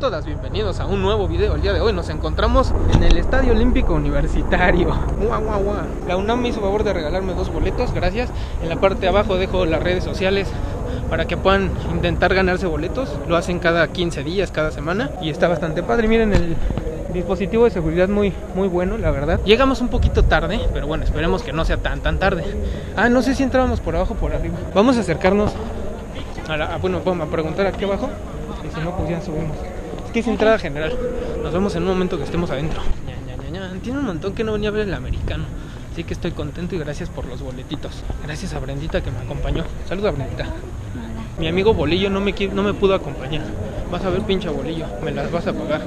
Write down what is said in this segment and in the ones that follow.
todas bienvenidos a un nuevo video. El día de hoy nos encontramos en el Estadio Olímpico Universitario. La UNAM me hizo favor de regalarme 2 boletos, gracias. En la parte de abajo dejo las redes sociales para que puedan intentar ganarse boletos. Lo hacen cada 15 días, cada semana, y está bastante padre. Miren, el dispositivo de seguridad muy bueno, la verdad. Llegamos un poquito tarde, pero bueno, esperemos que no sea tan tarde. No sé si entrábamos por abajo o por arriba. Vamos a acercarnos bueno, vamos a preguntar aquí abajo, y si no, pues ya subimos. Es que es entrada general. Nos vemos en un momento que estemos adentro. Tiene un montón que no venía a ver el americano, así que estoy contento y gracias por los boletitos. Gracias a Brendita que me acompañó. Saluda, Brendita. Mi amigo Bolillo no me pudo acompañar. Vas a ver, pinche Bolillo, me las vas a pagar.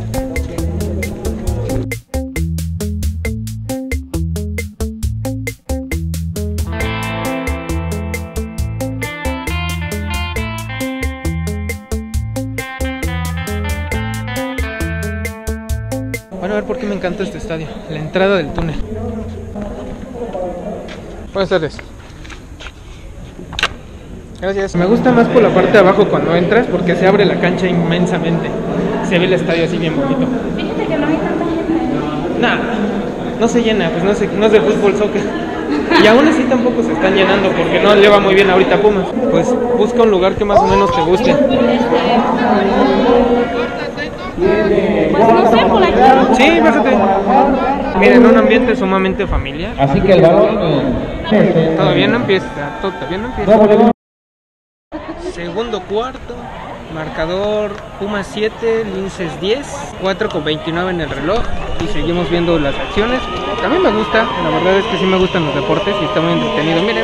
Van a ver por qué me encanta este estadio. La entrada del túnel. Buenas tardes. Gracias. Me gusta más por la parte de abajo cuando entras, porque se abre la cancha inmensamente. Se ve el estadio así bien bonito. Fíjate que no hay tanta gente. Nada, no se llena, pues no es de fútbol, soccer. Y aún así tampoco se están llenando porque no le va muy bien ahorita a Pumas. Pues busca un lugar que más o menos te guste. Pues no sé, por aquí. Sí, bájate. Miren, un ambiente sumamente familiar. Así que el balón Todavía no empieza. Segundo cuarto, marcador Pumas 7, Linces 10, 4:29 en el reloj, y seguimos viendo las acciones. A mí me gusta, la verdad es que sí me gustan los deportes y está muy entretenido. Miren.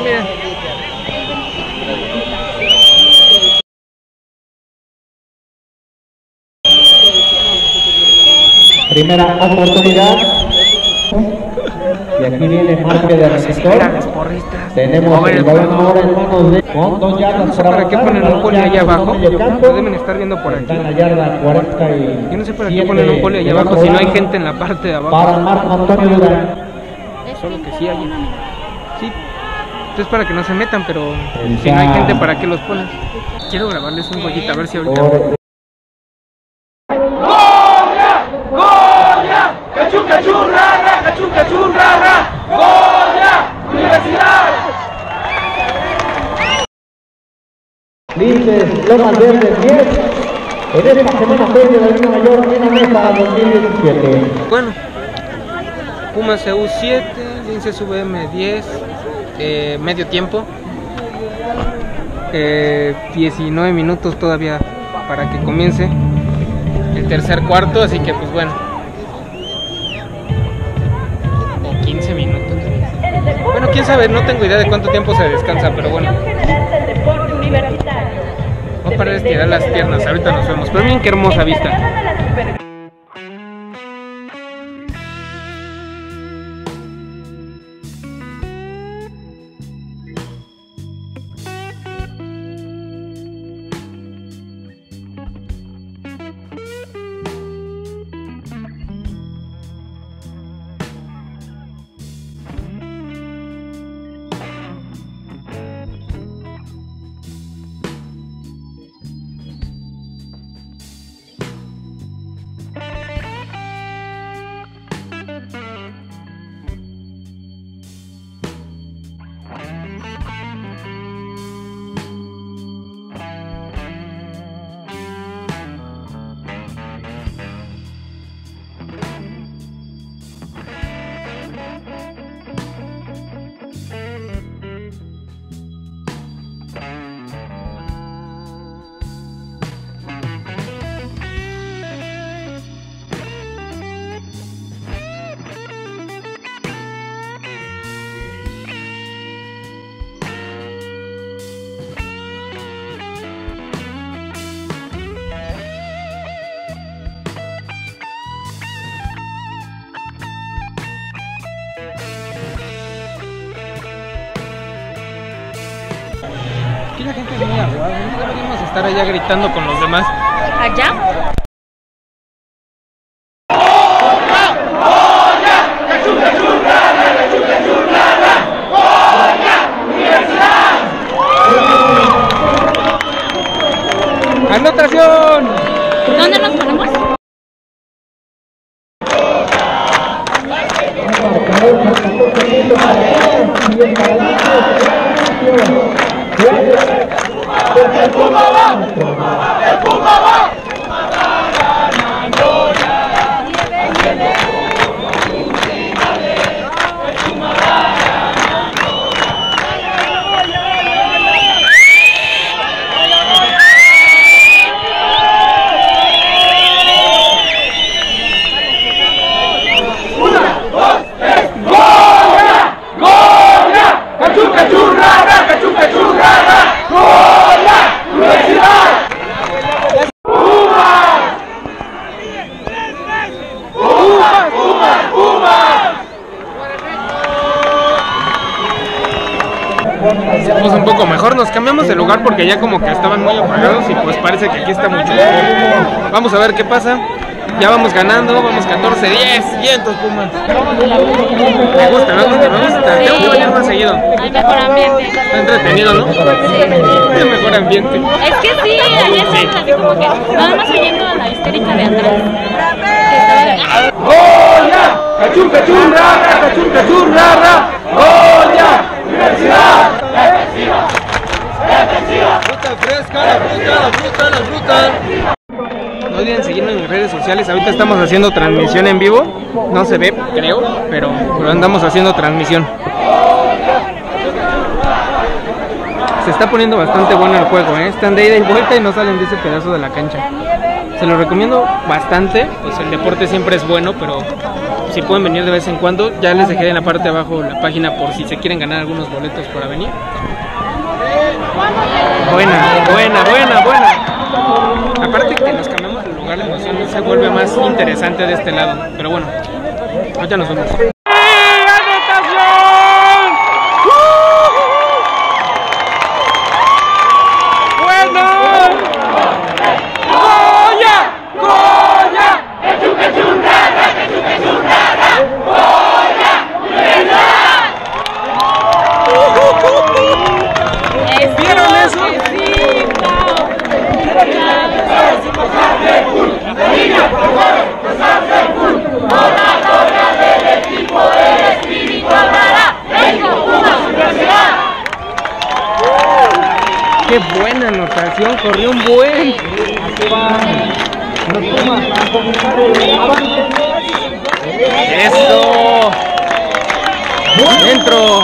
Primera oportunidad. Y aquí viene marque de receptor. Tenemos el balón ahora en manos de con 2 yardas. No sé para qué ponen un poli allá abajo. Lo deben estar viendo por aquí. Está en la yarda 40 y Yo no sé para qué ponen un poli allá abajo si no hay gente en la parte de abajo. para Marco Antonio Durán. Solo que sí hay. Sí. Entonces para que no se metan, pero si no hay gente, ¿para qué los ponen? Quiero grabarles un gollito a ver si ahorita. Linces, Lomas Verdes 10. En esta semana feria de la Liga Mayor en la mesa 2017. Bueno, Pumas CU 7, Linces VM 10, medio tiempo. 19 minutos todavía para que comience el tercer cuarto, así que pues bueno. O 15 minutos. Bueno, quién sabe, no tengo idea de cuánto tiempo se descansa, pero bueno. Voy a parar de estirar las piernas, ahorita nos vemos. Pero miren qué hermosa vista. Aquí la gente es muy aguada, no deberíamos estar allá gritando con los demás. ¿Allá? ¡Anotación! ¿Dónde nos ponemos? Un poco mejor, nos cambiamos de lugar porque ya como que estaban muy apagados y pues parece que aquí está mucho mejor. Vamos a ver qué pasa. Ya vamos ganando, vamos 14-10, vientos Pumas. Me gusta. Tengo que venir más seguido. Hay mejor ambiente. Está entretenido, ¿no? Sí. Hay mejor ambiente. Es que sí, ayer estábamos así como que nada más oyendo la histérica de atrás. Que estaba de... ¡Goya! ¡Cachún, cachún, rara! ¡Cachún, cachún, rara! ¡Goya! ¡Universidad! ¡Defensiva! ¡Defensiva! Fruta fresca, la fruta. No olviden seguirme en mis redes sociales. Ahorita estamos haciendo transmisión en vivo. No se ve, creo, pero andamos haciendo transmisión. Se está poniendo bastante bueno el juego, ¿eh? Están de ida y vuelta y no salen de ese pedazo de la cancha. Se lo recomiendo bastante. Pues el deporte siempre es bueno, pero si pueden venir de vez en cuando, ya les dejé en la parte de abajo la página por si se quieren ganar algunos boletos para venir. Buena. Aparte que nos cambiamos de lugar, la emoción se vuelve más interesante de este lado. Pero bueno, ahorita nos vemos. Qué buena anotación, corrió un buen. Eso. Dentro.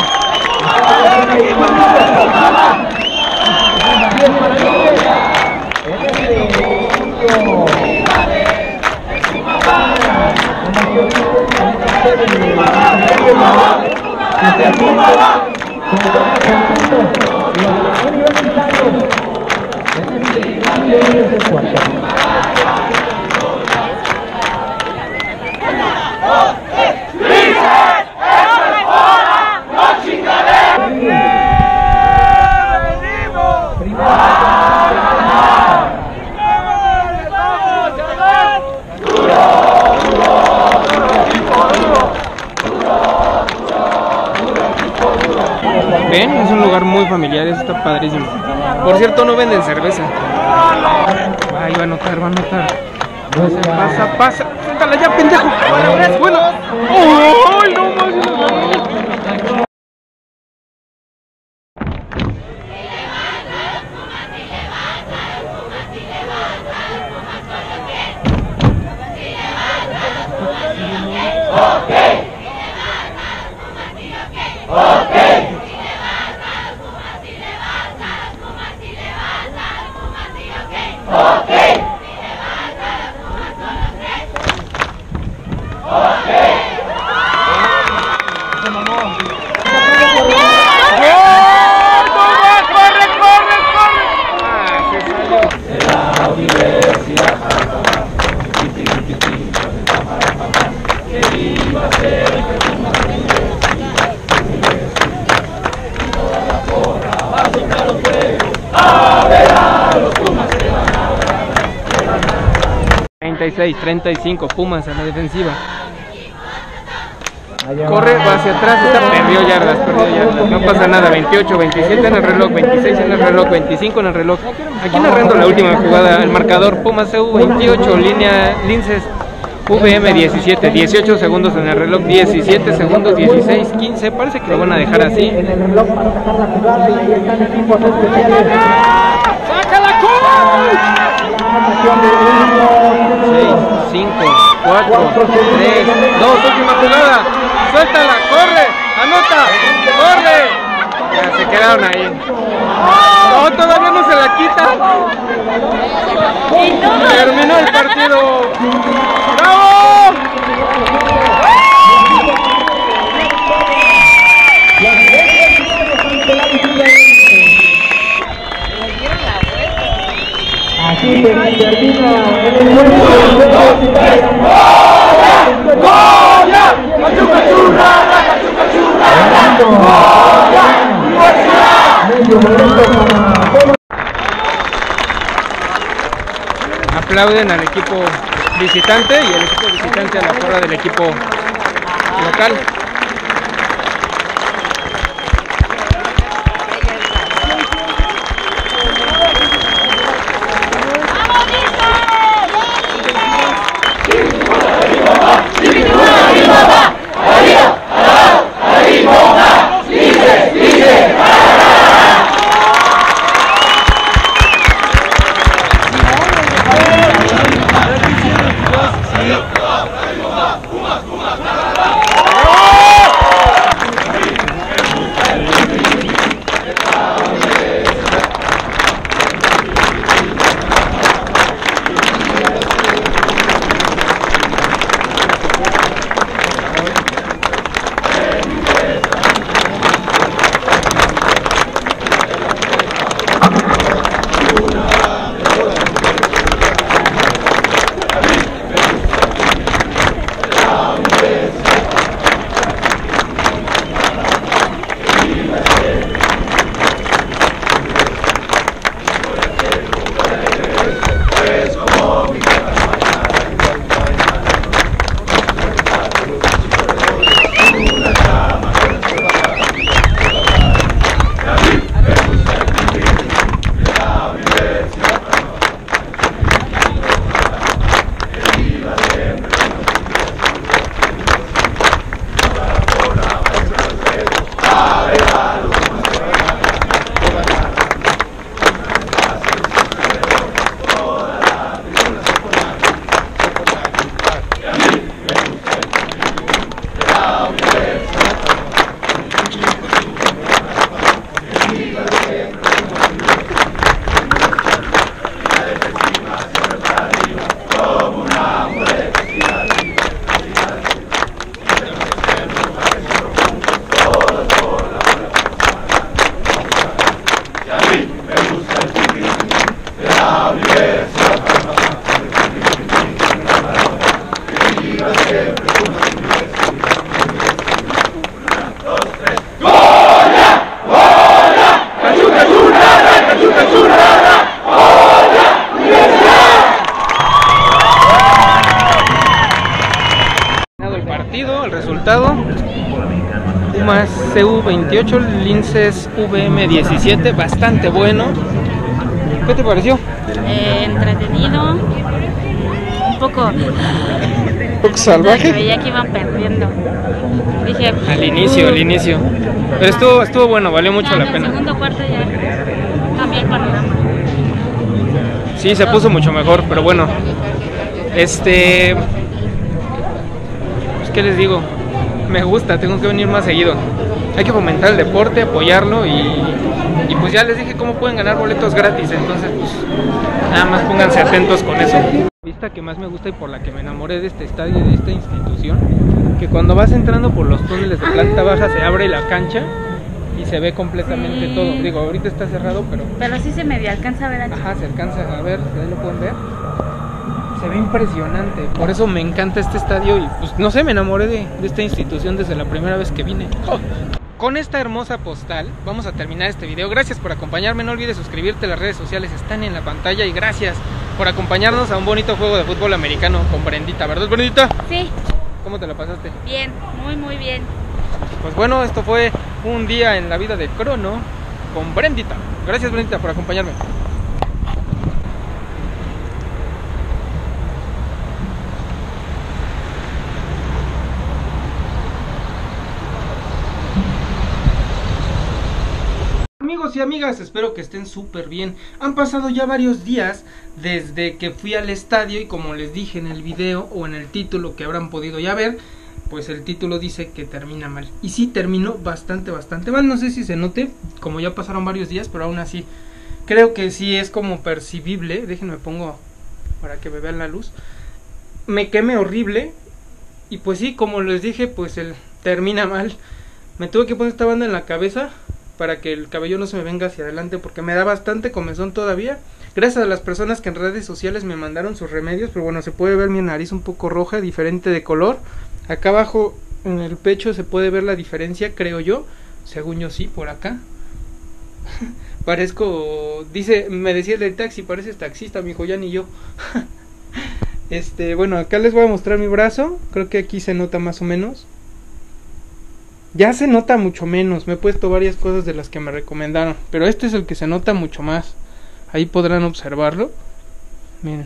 ¿Ven? Es un lugar muy familiar, está padrísimo. Por cierto, no venden cerveza. Ahí va a anotar. Pasa. Suéltala ya, pendejo. Bueno. ¡Ay, no más! ...36-35, Pumas a la defensiva. Corre, va hacia atrás, perdió yardas. No pasa nada, 28, 27 en el reloj, 26 en el reloj, 25 en el reloj. Aquí narrando la última jugada, el marcador Pumas CU 28, Linces VM 17, 18 segundos en el reloj, 17 segundos, 16, 15, parece que lo van a dejar así. En el reloj para sacar la jugada y ahí están equipos especiales. ¡Sácala, coach! 6, 5, 4, 3, 2, última jugada. Suéltala, corre, anota, corre. Ya se quedaron ahí. No, todavía no se la quita. Terminó el partido. ¡Bravo! Así termina en el juego. ¡Goya! ¡Cachuca churra! ¡Cachuca churra! ¡Goya! Aplauden al equipo visitante y el equipo visitante a la porra del equipo local. El resultado: Pumas CU 28, Linces VM 17, bastante bueno. ¿Qué te pareció? Entretenido, un poco salvaje. Veía que iban perdiendo. Dije, al inicio. Pero estuvo bueno, valió mucho la pena. En el segundo cuarto ya cambió el panorama. Sí, se puso mucho mejor, pero bueno. Pues, ¿qué les digo? Me gusta, tengo que venir más seguido. Hay que fomentar el deporte, apoyarlo y pues ya les dije cómo pueden ganar boletos gratis. Entonces, pues nada más pónganse atentos con eso. La vista que más me gusta y por la que me enamoré de este estadio y de esta institución, que cuando vas entrando por los túneles de planta baja se abre la cancha y se ve completamente todo. Digo, ahorita está cerrado, pero sí se medio alcanza a ver aquí. Ajá, se alcanza a ver, ahí lo pueden ver. Se ve impresionante, por eso me encanta este estadio y pues no sé, me enamoré de esta institución desde la primera vez que vine. ¡Oh! Con esta hermosa postal vamos a terminar este video. Gracias por acompañarme, no olvides suscribirte, las redes sociales están en la pantalla y gracias por acompañarnos a un bonito juego de fútbol americano con Brendita, ¿verdad, Brendita? Sí. ¿Cómo te la pasaste? Bien, muy bien. Pues bueno, esto fue un día en la vida de Crono con Brendita. Gracias, Brendita, por acompañarme. amigos y amigas, espero que estén súper bien. Han pasado ya varios días desde que fui al estadio y como les dije en el video o en el título que habrán podido ya ver, pues el título dice que termina mal. Y sí, terminó bastante mal. No sé si se note, como ya pasaron varios días, pero aún así creo que sí es como percibible. Déjenme pongo para que me vean la luz. Me quemé horrible. Y pues sí, como les dije, pues el termina mal. Me tuve que poner esta banda en la cabeza para que el cabello no se me venga hacia adelante, porque me da bastante comezón todavía. Gracias a las personas que en redes sociales me mandaron sus remedios, pero bueno, se puede ver mi nariz un poco roja, diferente de color. Acá abajo en el pecho se puede ver la diferencia, creo yo. Según yo sí, por acá. Parezco, me decía el del taxi, pareces taxista, mijo, ya ni yo. Bueno, acá les voy a mostrar mi brazo. Creo que aquí se nota más o menos. Ya se nota mucho menos. Me he puesto varias cosas de las que me recomendaron, pero este es el que se nota mucho más. Ahí podrán observarlo. Miren.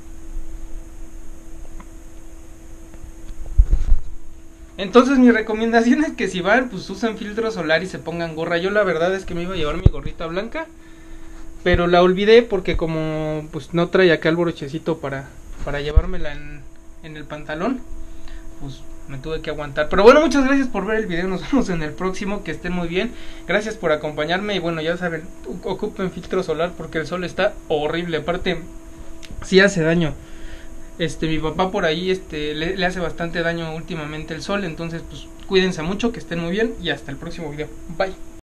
Entonces mi recomendación es que si van, pues usen filtro solar y se pongan gorra. Yo la verdad es que me iba a llevar mi gorrita blanca, pero la olvidé porque como pues no trae acá el brochecito para llevármela en el pantalón, pues me tuve que aguantar. Pero bueno, muchas gracias por ver el video. Nos vemos en el próximo. Que estén muy bien. Gracias por acompañarme. Y bueno, ya saben, ocupen filtro solar porque el sol está horrible. Aparte, sí hace daño. Mi papá por ahí le hace bastante daño últimamente el sol. Entonces, pues cuídense mucho, que estén muy bien. Y hasta el próximo video. Bye.